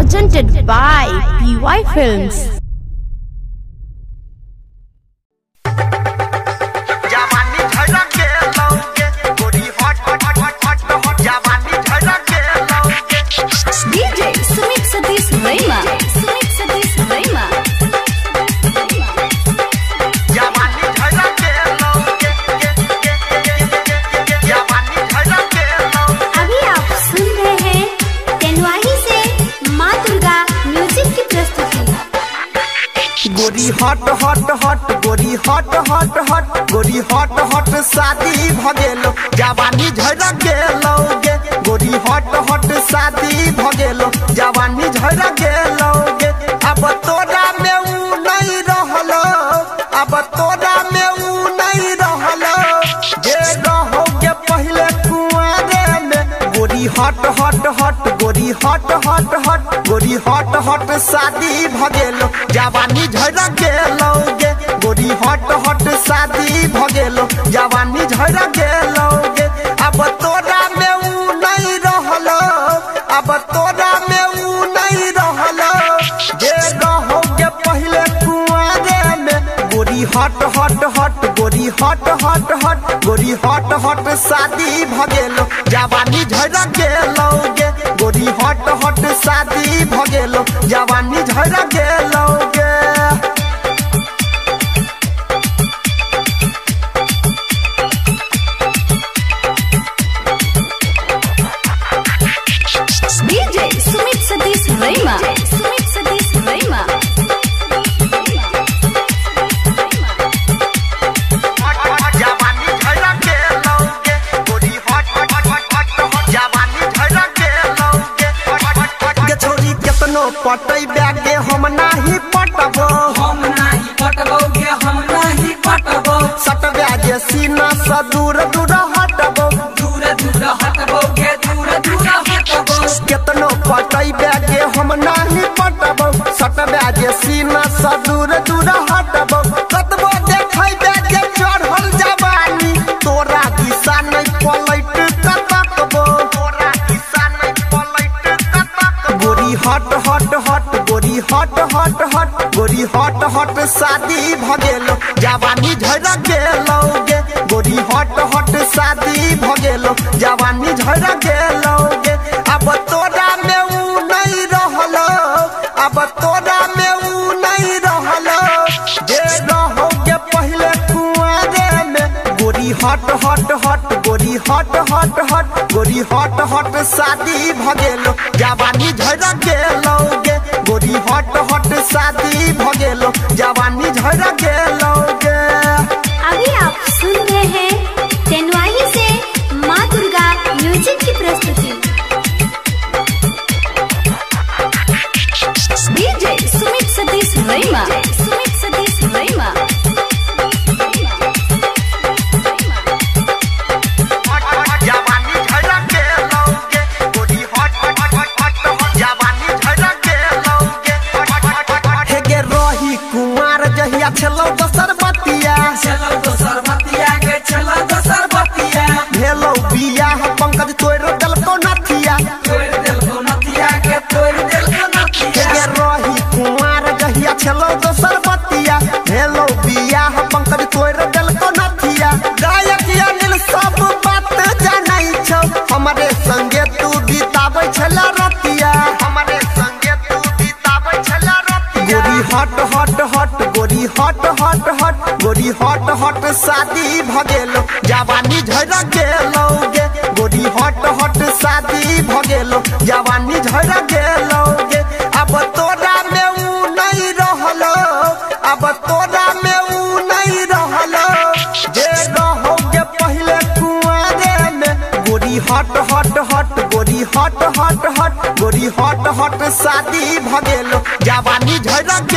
presented by PY Films. गोरी हट हट हट गोरी हट हट हट गोरी हट हट शादी भगेलो जवानी झड़ गेलो गे गोरी हट हट शादी भगेलो जवानी झड़ गेलो गे अब तोरा में ऊ नहीं रहलो अब तोरा में ऊ नहीं रहलो जे रहोगे पहले कुआरे में गोरी हट हट हट गोरी हट हट हट गोरी हट हट शादी भगेलो जवानी झड़ गेलो गे गोरी हट हट शादी भगेलो जवानी झड़ गेलो गे अब तोरा में ऊ नहीं रहलो अब तोरा में ऊ नहीं रहलो जे रहोगे पहले कुआरे में गोरी हट हट हट गोरी हट हट हट गोरी हट हट शादी भगेलो जवानी झड़ गेलो गे गोरी हट हट शादी भगेलो जवानी झड़ गेलो गे पटई बैगे हम नाही पटबो गे हम नाही पटबो सट ब्याजे सीना से दूर दूर हटबो गे दूर हटबो केतनो पटई बैगे हम नाही पटबो सट ब्याजे सीना से दूर दूर हटबो कतबो देखै बैगे चढ़ल जवानी तोरा दिशा नहीं पलट कतकबो तोरा दिशा नहीं पलट कतक गोरी हट हट हट गोरी हट हट हट गोरी हट हट शादी भगेलो जवानी झड़ गेलो गे गोरी हट हट शादी भगेलो जवानी झड़ गेलो गे अब तोरा में ऊ नहीं रहलो अब तोरा में ऊ नहीं रहलो जे रहोगे पहले कुआरे में गोरी हट हट हट गोरी हट हट हट गोरी हट हट शादी भगेलो जवानी झड़ गेलो गे गोरी हट हट शादी भगेलो जवानी झड़ गेलो गे। अभी आप सुन रहे हैं तेनवाही से माँ दुर्गा म्यूजिक की प्रस्तुति। डीजे सुमित सतीश रैमा चलो दोसर बतिया गे चलो दोसर बतिया भेलो बियाह पंकज तोड़ देलको नथिया गे तोड़ देलको नथिया गे रही कुमार जहिया चलो दोसर बतिया भेलो बियाह पंकज तोड़ देलको नथिया गायक अनिल सब बात जानै छौ हमरे संगे तू बिताबै छला रतिया हमरे संगे तू बिताबै छला रतिया गोरी हट हट हट गोरी हट हट हट गोरी हट हट शादी भगेलो जवानी झड़ गेलो गे गोरी हट हट शादी भगेलो जवानी झड़ गेलो गे अब तोरा में ऊ नहीं रहलो अब तोरा में ऊ नहीं रहलो जे रहोगे पहले कुआरे में गोरी हट हट हट गोरी हट हट हट गोरी हट हट शादी भगेलो जवानी झड़